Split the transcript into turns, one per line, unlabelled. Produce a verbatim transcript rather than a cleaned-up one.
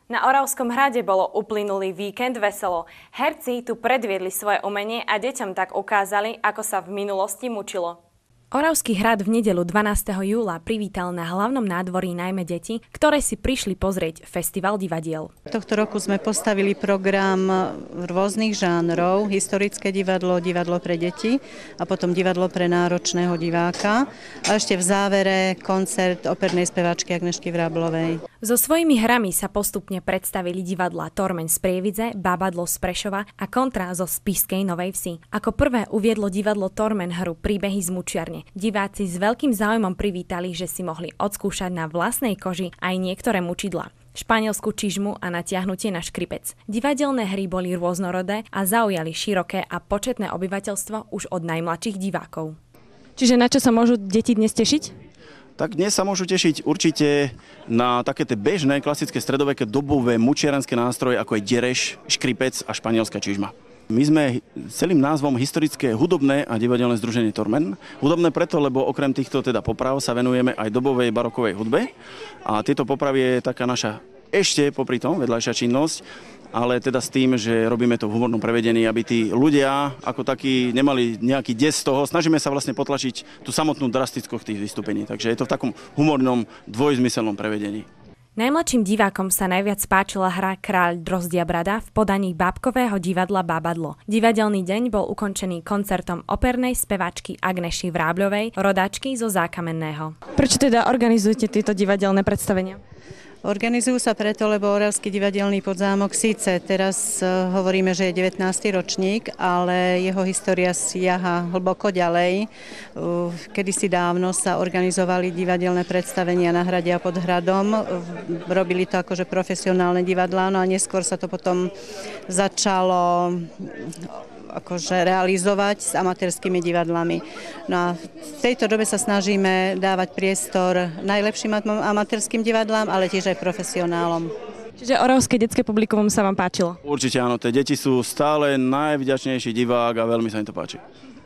Na Oravskom hrade bolo uplynulý víkend veselo. Herci tu predviedli svoje umenie a deťom tak ukázali, ako sa v minulosti mučilo. Oravský hrad v nedeľu dvanásteho júla privítal na hlavnom nádvorí najmä deti, ktoré si prišli pozrieť festival divadiel.
Tohto roku sme postavili program rôznych žánrov, historické divadlo, divadlo pre deti a potom divadlo pre náročného diváka a ešte v závere koncert opernej speváčky Agnešky Vráblovej.
So svojimi hrami sa postupne predstavili divadlá Tormeň z Prievidze, Bábadlo z Prešova a Kontra zo Spišskej Novej Vsi. Ako prvé uviedlo divadlo Tormeň hru Príbehy z mučiarne. Diváci s veľkým záujmom privítali, že si mohli odskúšať na vlastnej koži aj niektoré mučidlá, španielsku čižmu a natiahnutie na škripec. Divadelné hry boli rôznorodé a zaujali široké a početné obyvateľstvo už od najmladších divákov. Čiže na čo sa môžu deti dnes tešiť?
Tak dnes sa môžu tešiť určite na také tie bežné, klasické stredoveké dobové mučiarenské nástroje, ako je dereš, škripec a španielská čižma. My sme celým názvom Historické hudobné a divadelné združenie Tormeň. Hudobné preto, lebo okrem týchto teda poprav sa venujeme aj dobovej barokovej hudbe. A tieto popravy je taká naša ešte popri tom vedľajšia činnosť, ale teda s tým, že robíme to v humornom prevedení, aby tí ľudia ako takí nemali nejaký des z toho. Snažíme sa vlastne potlačiť tú samotnú drastickosť tých vystúpení. Takže je to v takom humornom, dvojzmyselnom prevedení.
Najmladším divákom sa najviac páčila hra Kráľ Drozdia Brada v podaní bábkového divadla Bábadlo. Divadelný deň bol ukončený koncertom opernej speváčky Agneši Vrábľovej, rodáčky zo Zákamenného. Prečo teda organizujete tieto divadelné predstavenia?
Organizujú sa preto, lebo Oravský divadelný podzámok síce teraz uh, hovoríme, že je devätnásty ročník, ale jeho história siaha hlboko ďalej. Uh, kedysi dávno sa organizovali divadelné predstavenia na hrade a pod hradom. Uh, robili to akože profesionálne divadlá, no a neskôr sa to potom začalo akože realizovať s amatérskými divadlami. No a v tejto dobe sa snažíme dávať priestor najlepším amatérskym divadlám, ale tiež aj profesionálom.
Čiže oravské detské publikum sa vám páčilo?
Určite áno, tie deti sú stále najvďačnejší divák a veľmi sa im to páči.